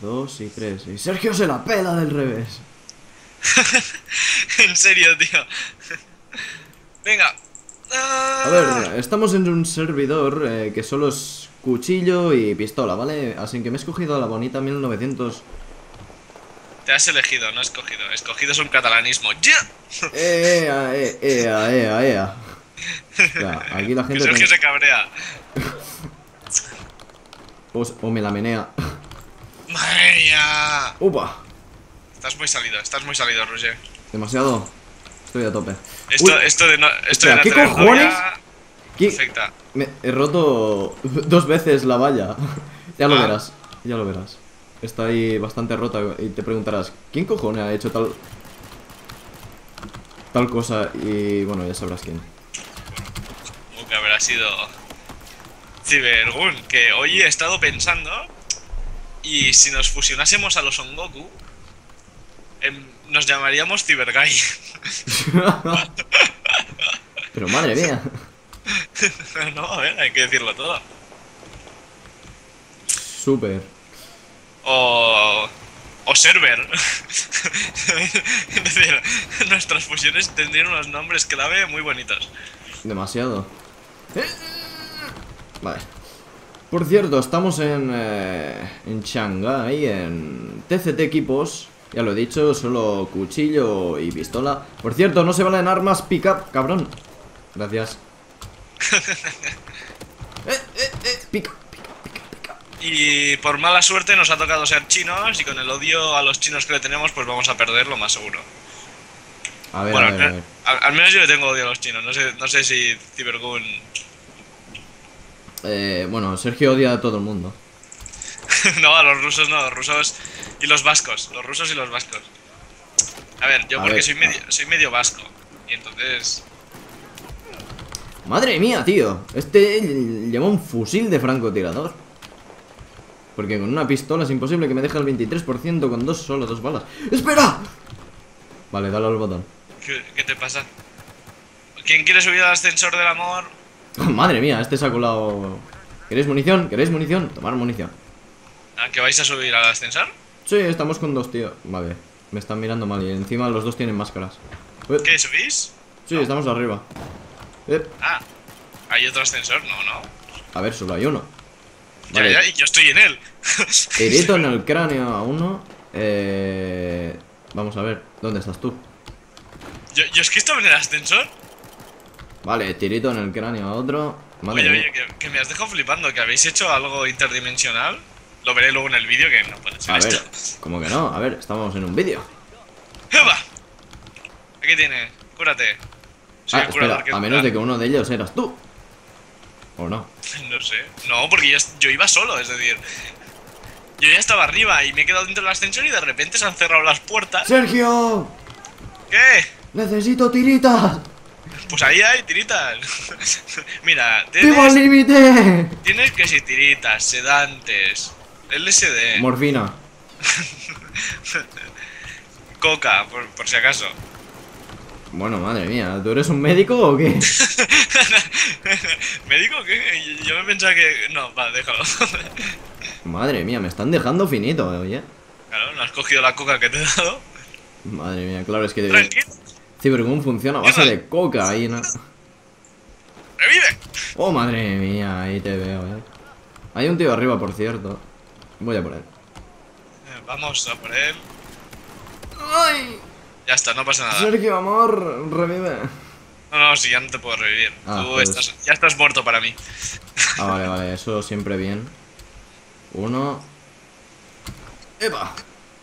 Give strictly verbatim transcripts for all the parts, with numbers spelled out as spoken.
dos y tres. Y Sergio se la pela del revés. En serio, tío. Venga. A ver, estamos en un servidor eh, que solo es cuchillo y pistola, ¿vale? Así que me he escogido a la bonita mil novecientos. Te has elegido, no escogido. Escogido es un catalanismo. ¡Ya! ¡Ea, ea, ea, ea, ea! Ya, aquí la Que gente... Sergio ten- se cabrea. O, o me la menea. ¡Madre mía! ¡Upa! Estás muy salido, estás muy salido, Roger. Demasiado. Estoy a tope. Esto, Uy, esto de no, esto espera, de no ¿qué tener cojones? novia ¿Qué? afecta. Me he roto dos veces la valla. Ya lo Ah. verás, ya lo verás. Está ahí bastante rota y te preguntarás, ¿quién cojones ha hecho tal... tal cosa? Y bueno, ya sabrás quién. Como que habrá sido Cybergun, que hoy he estado pensando. Y si nos fusionásemos a los Son Goku, em, nos llamaríamos Cyberguy. Pero madre mía. No, a ver, hay que decirlo todo. Súper. O... O server. Es decir, nuestras fusiones tendrían unos nombres clave muy bonitos. Demasiado. Vale. Por cierto, estamos en... Eh, en Shanghai, en T C T Equipos. Ya lo he dicho, solo cuchillo y pistola. Por cierto, no se valen armas pick-up, cabrón. Gracias. eh, eh, eh, pick-up. Y por mala suerte nos ha tocado ser chinos y con el odio a los chinos que le tenemos pues vamos a perder lo más seguro. A ver, Bueno, a al, ver, a me- ver. al- al menos yo le tengo odio a los chinos, no sé, no sé si Cybergun... Eh, bueno, Sergio odia a todo el mundo. No, a los rusos no, los rusos y los vascos, los rusos y los vascos. A ver, yo A porque ver, soy medio, soy medio vasco y entonces... Madre mía, tío. Este lleva un fusil de francotirador. Porque con una pistola es imposible que me deje el veintitrés por ciento con dos solo, dos balas. ¡Espera! Vale, dale al botón. ¿Qué, qué te pasa? ¿Quién quiere subir al ascensor del amor? Madre mía, este se ha colado. ¿Queréis munición? ¿Queréis munición? Tomar munición. ¿A que vais a subir al ascensor? Sí, estamos con dos, tío. Vale, me están mirando mal y encima los dos tienen máscaras. Eh, ¿Qué, subís? Sí, estamos arriba. Eh, Ah, ¿hay otro ascensor? No, no. a ver, solo hay uno. Ya, Vale, ya, y yo estoy en él. tirito en el cráneo a uno. Eh... Vamos a ver, ¿dónde estás tú? Yo, yo es que estaba en el ascensor. Vale, tirito en el cráneo a otro. Madre Oye, mía. oye, que, que me has dejado flipando, que habéis hecho algo interdimensional. Lo veré luego en el vídeo, que no puede ser A esto. ver, ¿cómo que no? A ver, estamos en un vídeo. ¡Eva! Aquí tiene, cúrate. Soy Ah, el curador espera, que a menos cura. de que uno de ellos eras tú. ¿O no? No sé. No, porque yo, yo iba solo, es decir... Yo ya estaba arriba y me he quedado dentro del ascensor y de repente se han cerrado las puertas. ¡Sergio! ¿Qué? ¡Necesito tiritas! Pues ahí hay tiritas. Mira, ¡Vivo al tienes, límite! tienes que si tiritas, sedantes, L S D, Morfina. coca, por, por si acaso. Bueno, madre mía, ¿tú eres un médico o qué? ¿Me digo que yo me pensaba que... No, va, déjalo. Madre mía, me están dejando finito, oye. Claro, no has cogido la coca que te he dado. Madre mía, claro, es que Tranquilo, Cybergun funciona a base de cocaína. revive. Oh, madre mía, ahí te veo, eh. Hay un tío arriba, por cierto. Voy a por él. Eh, Vamos a por él. ¡Ay! Ya está, no pasa nada. Sergio, amor, revive. No, no, si ya no te puedo revivir. Ah, Tú pues- estás, ya estás muerto para mí. Ah, vale, vale, eso siempre bien. Uno. ¡Epa!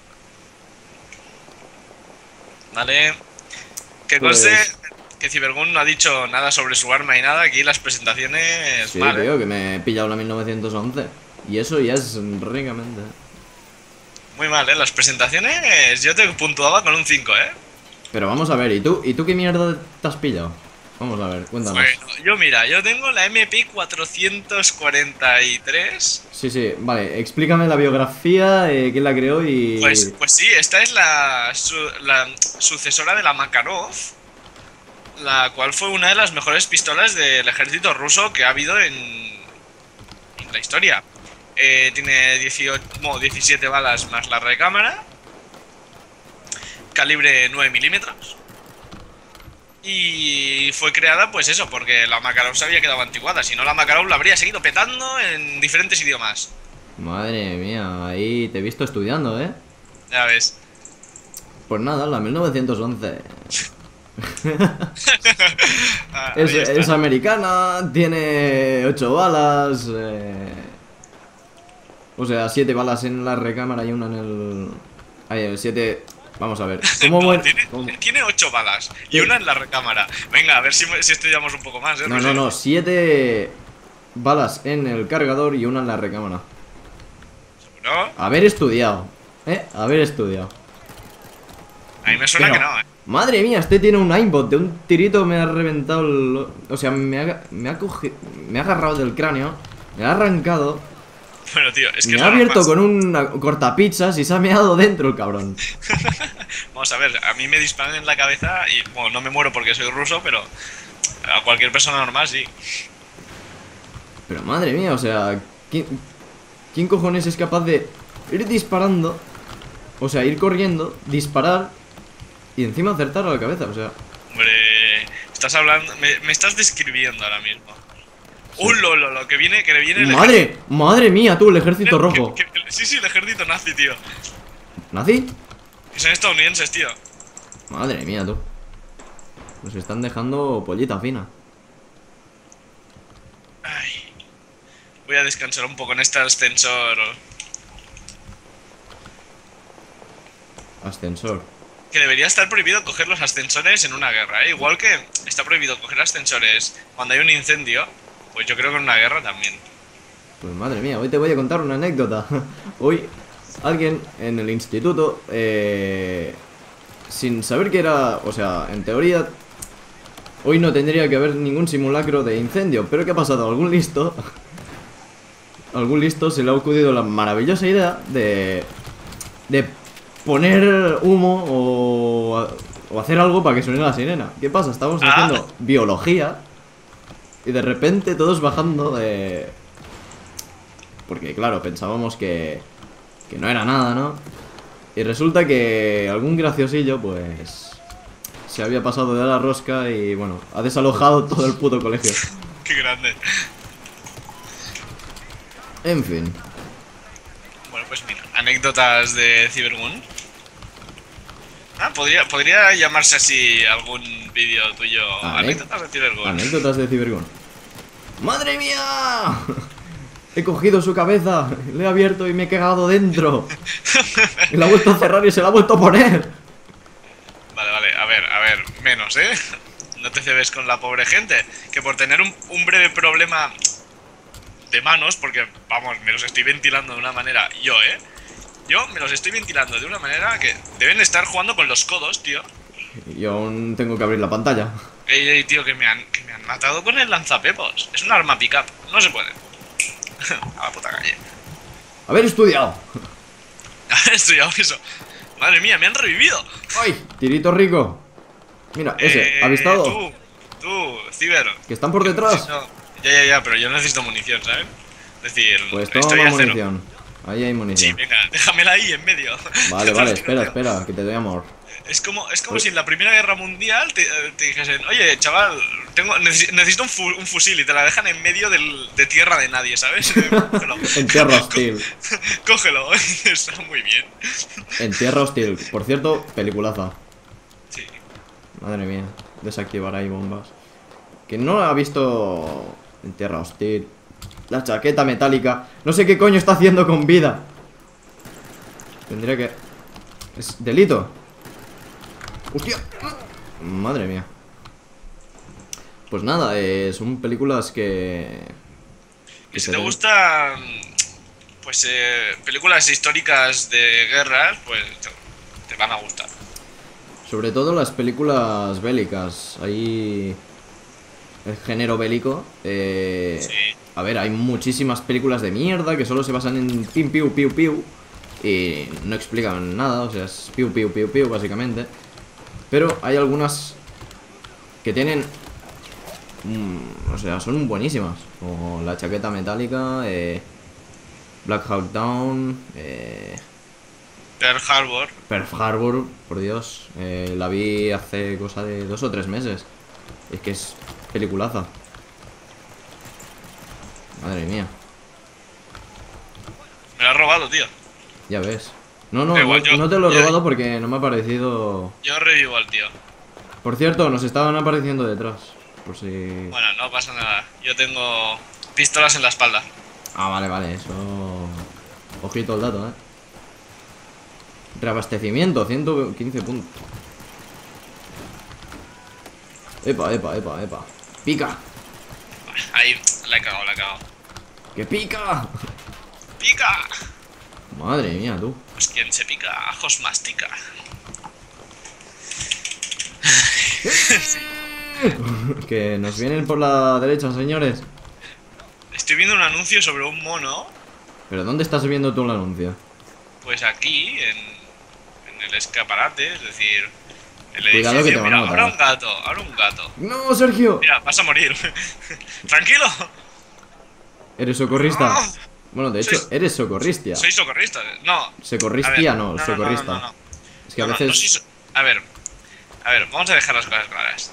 Vale. Que Pues- conste que Cybergun no ha dicho nada sobre su arma y nada. Aquí las presentaciones... Sí, mal, ¿eh? tío, que me he pillado la mil novecientos once. Y eso ya es ricamente. Muy mal, ¿eh? Las presentaciones yo te puntuaba con un cinco, ¿eh? Pero vamos a ver, ¿y tú, ¿y tú qué mierda te has pillado? Vamos a ver, cuéntanos. Bueno, yo mira, yo tengo la M P cuatrocientos cuarenta y tres. Sí, sí, vale, explícame la biografía, eh, quién la creó y... Pues, pues sí, esta es la, su- la sucesora de la Makarov, la cual fue una de las mejores pistolas del ejército ruso que ha habido en, en la historia. Eh, tiene dieciocho, no, diecisiete balas más la recámara. Calibre nueve milímetros. Y fue creada, pues eso, porque la Makarov se había quedado antiguada. Si no, la Makarov la habría seguido petando en diferentes idiomas. Madre mía, ahí te he visto estudiando, ¿eh? Ya ves. Pues nada, la mil novecientos once. Ah, es, ahí está. es americana, tiene ocho balas. Eh... O sea, siete balas en la recámara y una en el... Ay, siete... Vamos a ver. ¿Cómo No, muere? tiene, ¿Cómo? tiene ocho balas y ¿Qué? una en la recámara. Venga, a ver si, si estudiamos un poco más, ¿eh? No, Rusi? no, no, siete balas en el cargador y una en la recámara. ¿No? Haber estudiado. ¿Eh? Haber estudiado. A mí me suena Pero, que no, ¿eh? madre mía, este tiene un aimbot. De un tirito me ha reventado el... O sea, me ha, me ha cogido... Me ha agarrado del cráneo. Me ha arrancado. Bueno, tío, es que Me es ha lo abierto normal. con un cortapizzas y se ha meado dentro el cabrón. Vamos a ver, a mí me disparan en la cabeza y, bueno, no me muero porque soy ruso, pero a cualquier persona normal sí. Pero madre mía, o sea... ¿Quién, quién cojones es capaz de ir disparando? O sea, ir corriendo, disparar y encima acertar a la cabeza, o sea... Hombre, estás hablando, me, me estás describiendo ahora mismo. Un lolo, lo que viene, que le viene el ¡Madre! ¡Madre mía, tú, el ejército ejército- rojo! que- que- sí, sí, el ejército nazi, tío. ¿Nazi? Que son estadounidenses, tío. Madre mía, tú. Nos están dejando pollita fina. Ay. Voy a descansar un poco en este ascensor. Ascensor. Que debería estar prohibido coger los ascensores en una guerra, ¿eh? Igual que está prohibido coger ascensores cuando hay un incendio, pues yo creo que en una guerra también. Pues madre mía, hoy te voy a contar una anécdota. Hoy alguien en el instituto, eh, sin saber que era, o sea, en teoría, hoy no tendría que haber ningún simulacro de incendio. Pero ¿qué ha pasado? Algún listo, algún listo se le ha ocurrido la maravillosa idea de, de poner humo o, o hacer algo para que suene la sirena. ¿Qué pasa? Estamos Ah. haciendo biología y de repente todos bajando de... Porque claro, pensábamos que, que no era nada, ¿no? Y resulta que algún graciosillo, pues... se había pasado de la rosca y, bueno, ha desalojado todo el puto colegio. Qué grande. En fin. Bueno, pues mira, anécdotas de Cybergun. Ah, podría, podría llamarse así algún vídeo tuyo. Ane- Anécdotas de Cybergun. Anécdotas de Cybergun. ¡Madre mía! He cogido su cabeza, le he abierto y me he cagado dentro. Y la ha vuelto a cerrar y se la ha vuelto a poner. Vale, vale, a ver, a ver, menos, ¿eh? No te cebes con la pobre gente. Que por tener un, un breve problema de manos, porque, vamos, me los estoy ventilando de una manera yo, ¿eh? Yo me los estoy ventilando de una manera que deben estar jugando con los codos, tío. Yo aún tengo que abrir la pantalla. Ey, ey, tío, que me han, que me han matado con el lanzapepos. Es un arma pick-up, no se puede. A la puta calle. Haber estudiado. Esto ya eso. Madre mía, me han revivido. ¡Ay! Tirito rico. Mira, ese, Eh, avistado. Tú, tú, Ciber. Que están por detrás. No, ya, ya, ya, pero yo necesito munición, ¿sabes? Es decir, Pues estoy toma a cero. munición. Ahí hay Sí, munición. venga, déjamela ahí en medio. Vale, vale, espera, espera, que te doy amor. Es como, es como Uy. si en la Primera Guerra Mundial te, te dijesen, oye, chaval, tengo, necesi- necesito un, fu- un fusil y te la dejan en medio del, de tierra de nadie, ¿sabes? Cógelo. En tierra hostil. Cógelo, está muy bien. En tierra hostil. Por cierto, peliculaza. Sí. Madre mía, desactivar ahí bombas. Que no ha visto en tierra hostil. La chaqueta metálica. No sé qué coño está haciendo con vida. Tendría que... Es delito. ¡Hostia! Madre mía. Pues nada, eh, son películas que... Que si se te ven. gustan, pues, eh, películas históricas de guerras, pues te, te van a gustar. Sobre todo las películas bélicas. Ahí... El género bélico. Eh... Sí. A ver, hay muchísimas películas de mierda que solo se basan en pim, piu, piu, piu. Y no explican nada, o sea, es piu, piu, piu, piu, básicamente. Pero hay algunas que tienen... mm, o sea, son buenísimas. Como La chaqueta metálica, eh, Black Hawk Down. Eh... Pearl Harbor. Pearl Harbor, por Dios. Eh, la vi hace cosa de dos o tres meses. Es que es peliculaza. Madre mía. Me lo has robado, tío. Ya ves. No, no, Igual, no, yo- no te lo he yo- robado porque no me ha parecido. Yo revivo al tío. Por cierto, nos estaban apareciendo detrás. Por si. Bueno, no pasa nada. Yo tengo pistolas en la espalda. Ah, vale, vale, eso. Ojito el dato, eh. Reabastecimiento, ciento quince puntos. Epa, epa, epa, epa. Pica. Ahí, la he cagado, la he cagado. ¡Que pica! ¡Pica! Madre mía, tú. Pues quien se pica, ajos mastica. Que nos vienen por la derecha, señores. Estoy viendo un anuncio sobre un mono. ¿Pero dónde estás viendo tú el anuncio? Pues aquí, en, en el escaparate, es decir, el Cuidado edificio. que te van a Mira, matar. ahora un gato, ahora un gato. ¡No, Sergio! Mira, vas a morir. Tranquilo. ¿Eres socorrista? No. Bueno, de hecho, Soy- eres socorristia. Soy socorrista. No. Socorristia A ver, no, no, no, socorrista. no, no, no. Es que a No, no, veces... no soy so- A ver, a ver, vamos a dejar las cosas claras.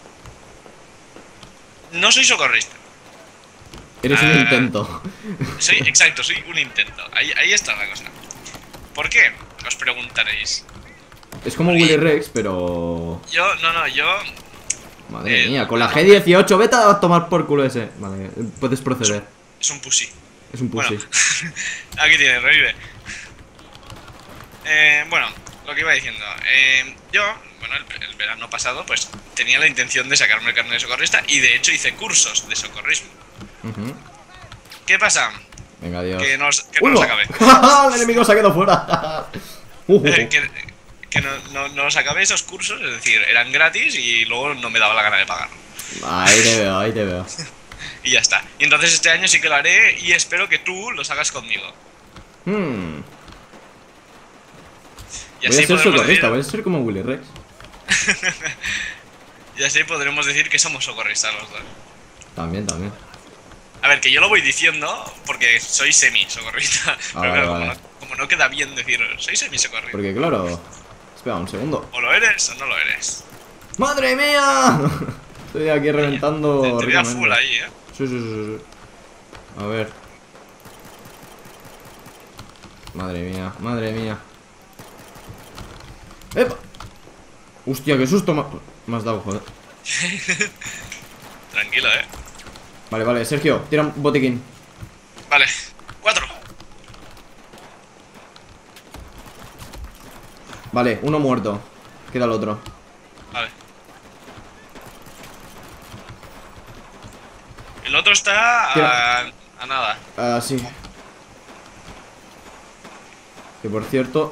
No soy socorrista. Eres un Ah. intento. Soy, exacto, soy un intento. Ahí, ahí está la cosa. ¿Por qué? Os preguntaréis. Es como Willy Rex, pero... Yo, no, no, yo. Madre Eh, mía, con la no. G dieciocho, vete a tomar por culo ese. Vale, puedes proceder. Es un pussy. Es un pussy. Bueno, aquí tienes, revive. Eh, bueno, lo que iba diciendo. Eh, yo, bueno, el, el verano pasado, pues tenía la intención de sacarme el carnet de socorrista y de hecho hice cursos de socorrismo. Ujú. ¿Qué pasa? Venga, adiós. Que no, os- que ¡Uy, no no! los acabé. El enemigo se ha quedado fuera. Uh, uh, Eh, uh. que que no, no, no los acabé esos cursos, es decir, eran gratis y luego no me daba la gana de pagarlo. Ahí te veo, ahí te veo. Y ya está. Y entonces este año sí que lo haré y espero que tú los hagas conmigo. Hmm. Y Voy a así, ser podremos socorrista, decir, voy a ser como Willy Rex. y así podremos decir que somos socorristas los dos. También, también. A ver, que yo lo voy diciendo porque soy semi-socorrista. Ah, pero vale, claro, vale. Como, no, como no queda bien decir soy semi-socorrista. Porque claro... Espera un segundo. O lo eres o no lo eres. ¡Madre mía! Estoy aquí reventando Te, te veo a ricamente. full ahí, ¿eh? Sí, sí, sí, sí. A ver. Madre mía, madre mía. ¡Epa! Hostia, qué susto me, me has dado, joder. Tranquilo, ¿eh? Vale, vale, Sergio, tira un botiquín. Vale. Cuatro. Vale, uno muerto. Queda el otro. Vale. El otro está a, a nada. Ah, sí. Que por cierto...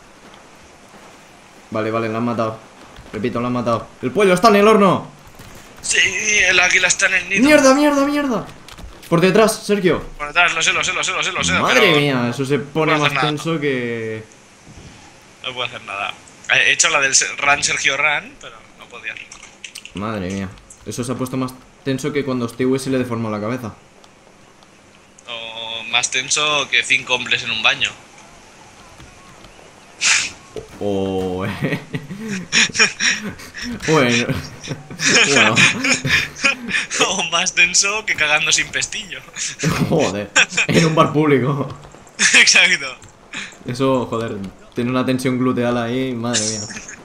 Vale, vale, lo han matado. Repito, lo han matado. ¡El pollo está en el horno! Sí, el águila está en el nido. ¡Mierda, mierda, mierda! Por detrás, Sergio. Por detrás, lo sé, lo sé, lo sé, lo sé, lo sé. Madre pero mía, eso se pone no puedo más hacer nada. tenso que... No puedo hacer nada. He hecho la del Se- Run Sergio Run, pero no podía. Madre mía. Eso se ha puesto más tenso que cuando Stewie se le deformó la cabeza. O más tenso que cinco hombres en un baño. O... bueno... bueno... O más tenso que cagando sin pestillo. Joder. En un bar público. Exacto. Eso, joder, tiene una tensión gluteal ahí, madre mía.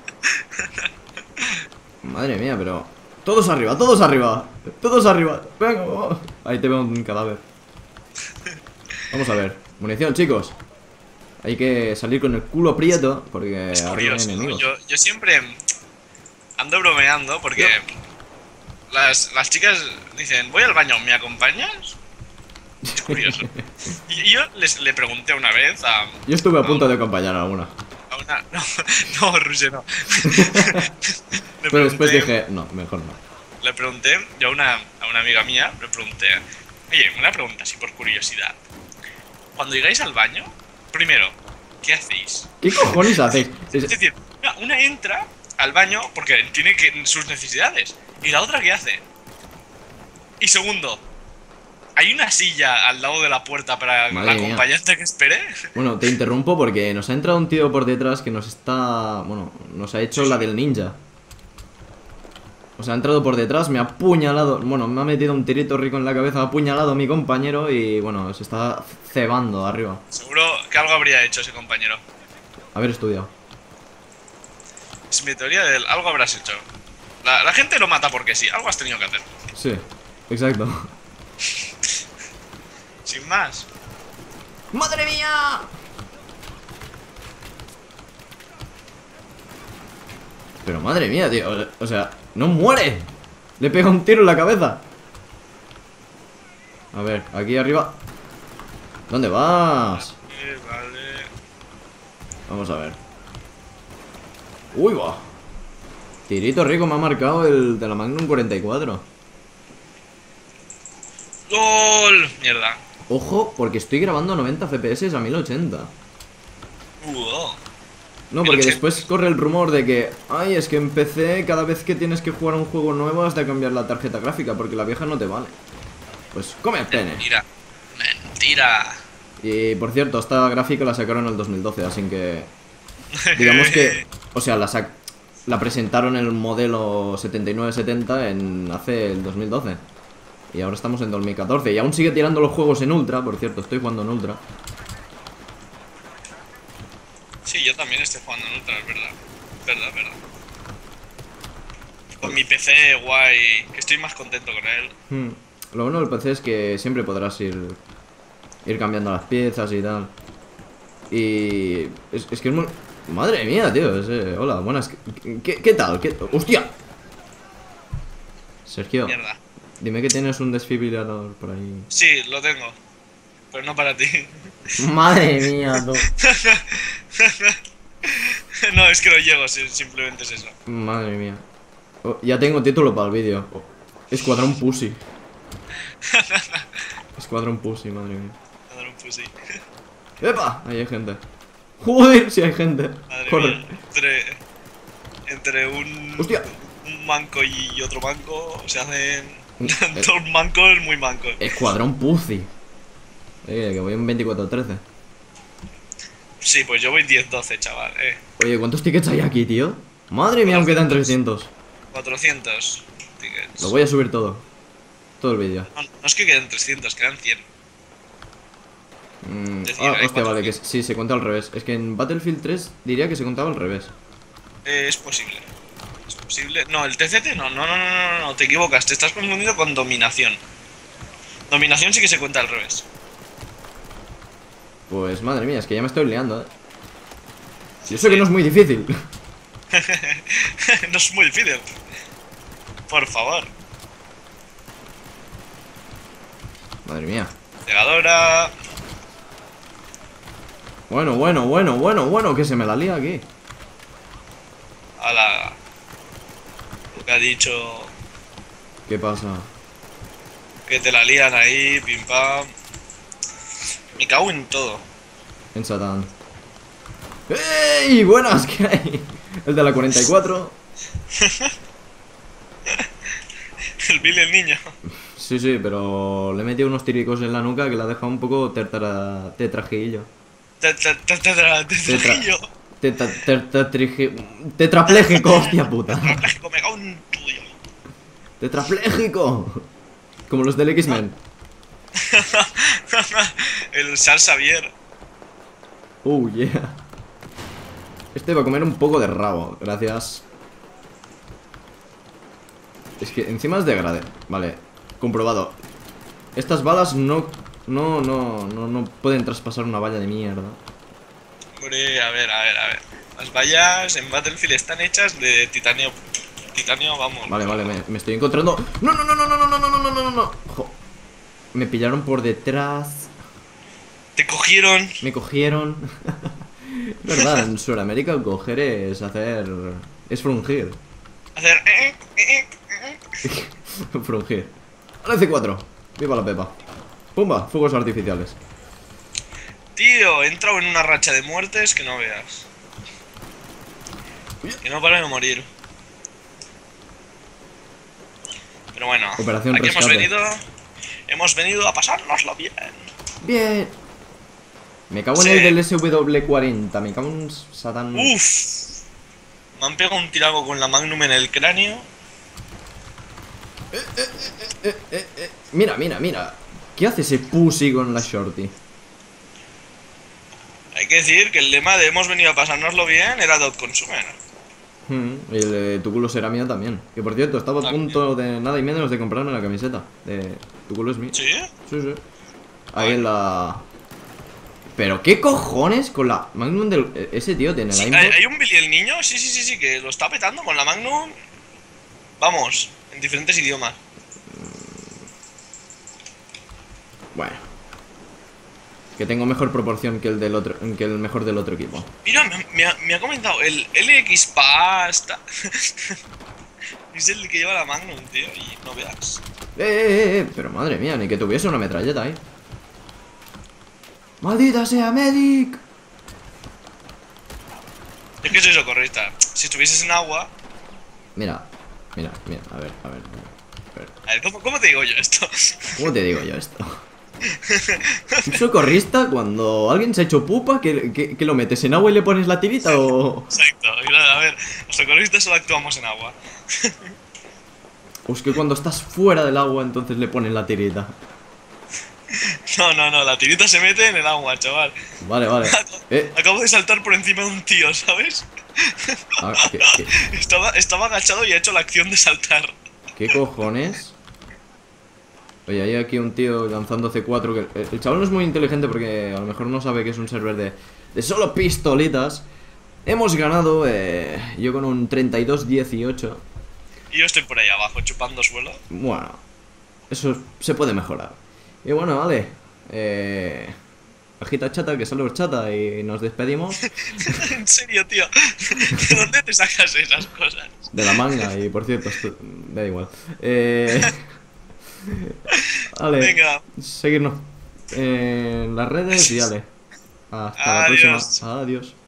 Madre mía, pero... Todos arriba, todos arriba. Todos arriba. Venga, oh. Ahí te veo un cadáver. Vamos a ver. Munición, chicos. Hay que salir con el culo prieto porque Es arriba hay curioso, ¿no? enemigos. yo, yo siempre ando bromeando porque las, las chicas dicen, voy al baño, ¿me acompañas? Es curioso. Y y yo les, le pregunté una vez a, Yo estuve a punto de acompañar a alguna. a una... No, no, Roger, no. Le Pero después pregunté- dije, no, mejor no. Le pregunté, yo a una, a una amiga mía, le pregunté, oye, una pregunta así por curiosidad. Cuando llegáis al baño, primero, ¿qué hacéis? ¿Qué cojones hacéis? Es decir, mira, una entra al baño porque tiene que, sus necesidades. ¿Y la otra qué hace? Y segundo, ¿Hay una silla al lado de la puerta para Madre la mía. acompañante que espere? Bueno, te interrumpo porque nos ha entrado un tío por detrás que nos está... Bueno, nos ha hecho la del ninja. O sea, ha entrado por detrás, me ha apuñalado. Bueno, me ha metido un tirito rico en la cabeza, ha apuñalado a mi compañero y bueno, se está cebando arriba. Seguro que algo habría hecho ese compañero. Haber estudiado. Es mi teoría del algo habrás hecho. La, la gente lo mata porque sí, algo has tenido que hacer. Sí, exacto. Sin más. ¡Madre mía! Pero madre mía, tío. O sea, ¡no muere! Le pega un tiro en la cabeza. A ver, aquí arriba. ¿Dónde vas? Eh, vale. Vamos a ver. Uy, va. Tirito rico me ha marcado el de la Magnum cuarenta y cuatro. ¡Gol! Mierda. Ojo, porque estoy grabando a noventa F P S a mil ochenta. Uh, No, porque después corre el rumor de que, ay, es que en P C cada vez que tienes que jugar a un juego nuevo has de cambiar la tarjeta gráfica porque la vieja no te vale. Pues come el pene. Mentira. Mentira. Y por cierto, esta gráfica la sacaron en el dos mil doce, así que... Digamos que... O sea, la, sac la presentaron en el modelo setenta y nueve setenta en hace el dos mil doce. Y ahora estamos en dos mil catorce. Y aún sigue tirando los juegos en Ultra, por cierto, estoy jugando en Ultra. Sí, yo también estoy jugando en Ultra, es verdad. Verdad, verdad. Con mi P C guay, que estoy más contento con él. Hmm. Lo bueno del P C es que siempre podrás ir ir cambiando las piezas y tal. Y es, es que es muy... Madre mía, tío. Es, eh, hola, buenas. ¿Qué, qué tal? ¿Qué... ¡Hostia! Sergio, Mierda. dime que tienes un desfibrilador por ahí. Sí, lo tengo. Pero no para ti. Madre mía, tú. No, es que no llego, simplemente es eso. Madre mía. Oh, ya tengo título para el vídeo. Oh, Escuadrón Pussy. Escuadrón Pussy, madre mía. A dar un pussy. ¡Epa! Ahí hay gente. Joder, si hay gente. Madre Corre. mía. Entre, entre un, ¡Hostia! un manco y otro manco se hacen Eh. dos mancos muy mancos. Escuadrón Pussy. Eh, que voy en veinticuatro trece. Sí, pues yo voy diez doce, chaval. Eh. Oye, ¿cuántos tickets hay aquí, tío? Madre mía, aún quedan trescientos. cuatrocientos tickets. Lo voy a subir todo. Todo el vídeo. No, no es que queden trescientos, quedan cien. Mm, Decir, ah, hay hostia, vale, que cuatro sí, se cuenta al revés. Es que en Battlefield tres diría que se contaba al revés. Eh, es posible. Es posible. No, el T C T no, no, no, no, no, no, te equivocas. Te estás confundiendo con dominación. Dominación sí que se cuenta al revés. Pues madre mía, es que ya me estoy liando, eh. Yo sé que no es muy difícil. No es muy difícil. Por favor. Madre mía. Llegadora. Bueno, bueno, bueno, bueno, bueno, que se me la lía aquí. A la. Lo que ha dicho. ¿Qué pasa? Que te la lían ahí, pim pam. Me cago en todo. En Satán. ¡Ey! Buenas, ¿qué hay? El de la cuarenta y cuatro. El Billy el niño. Sí, sí, pero le he metido unos tiricos en la nuca que la ha dejado un poco tetra... tetrajillo. Tetra, tetra, tetrajillo. Tetra... tetratriji- Tetrapléjico, hostia puta. Tetrapléjico, me cago en tuyo. Tetrapléjico. Como los del X-Men. El Sal Xavier. Oh, yeah. Este va a comer un poco de rabo, gracias. Es que encima es de grade. Vale, comprobado. Estas balas no... No, no, no, no pueden traspasar una valla de mierda. Hombre, a ver, a ver, a ver. Las vallas en Battlefield están hechas de titanio. Titanio, vamos. Vale, vale, me, me estoy encontrando... ¡No, no, no, no, no, no, no, no, no, no, no, no! Jo. Me pillaron por detrás. Te cogieron. Me cogieron. Es verdad, en Sudamérica coger es hacer... Es frungir. Hacer. eh, eh, eh, eh. Frungir. Al C cuatro. Viva la pepa. Pumba, fuegos artificiales. Tío, he entrado en una racha de muertes que no veas. Que no para de morir. Pero bueno, Operación aquí hemos rescate. venido. Hemos venido a pasárnoslo bien. Bien. Me cago en Sí. el del S W cuarenta, me cago en Satán. Uff. Me han pegado un tirago con la Magnum en el cráneo. Mira, mira, mira. ¿Qué hace ese pussy con la shorty? Hay que decir que el lema de hemos venido a pasárnoslo bien era Dot Consumer. Hmm, y el de tu culo será mía también. Que por cierto, estaba a También. punto de nada y menos de comprarme la camiseta. De tu culo es mío. ¿Sí? Sí, sí. Ahí en la. Pero qué cojones con la Magnum del. Ese tío tiene la Sí, info. ¿hay, hay un Billy el niño? Sí, sí, sí, sí, que lo está petando con la Magnum. Vamos, en diferentes idiomas. Bueno. Que tengo mejor proporción que el del otro. Que el mejor del otro equipo. Mira, me, me ha, me ha comentado el L X Pasta. Es el que lleva la Magnum, tío, y no veas. Eh, eh, eh, pero madre mía, ni que tuviese una metralleta ahí. ¡Maldita sea, medic! Es que soy socorrista. Si estuvieses en agua. Mira, mira, mira, a ver, a ver, a ver. A ver, ¿cómo, cómo te digo yo esto? ¿Cómo te digo yo esto? Un socorrista cuando alguien se ha hecho pupa, que, que, que lo metes en agua y le pones la tirita o... Exacto. Y claro, a ver, los socorristas solo actuamos en agua. O es que cuando estás fuera del agua entonces le pones la tirita. No, no, no, la tirita se mete en el agua, chaval. Vale, vale. Eh, Acabo de saltar por encima de un tío, ¿sabes? ah, ¿qué, qué, Estaba, estaba agachado y ha hecho la acción de saltar. qué cojones? Oye, hay aquí un tío lanzando C cuatro que... El, el chaval no es muy inteligente porque a lo mejor no sabe que es un server de, de solo pistolitas. Hemos ganado, eh, yo con un treinta y dos dieciocho. Y yo estoy por ahí abajo chupando suelo. Bueno, eso se puede mejorar. Y bueno, vale. Eh, agita chata, que sale horchata y nos despedimos. En serio, tío. ¿De dónde te sacas esas cosas? De la manga, y por cierto, esto, me da igual. Eh, vale, Venga. seguirnos en las redes y dale. Hasta la Adiós. próxima. Adiós.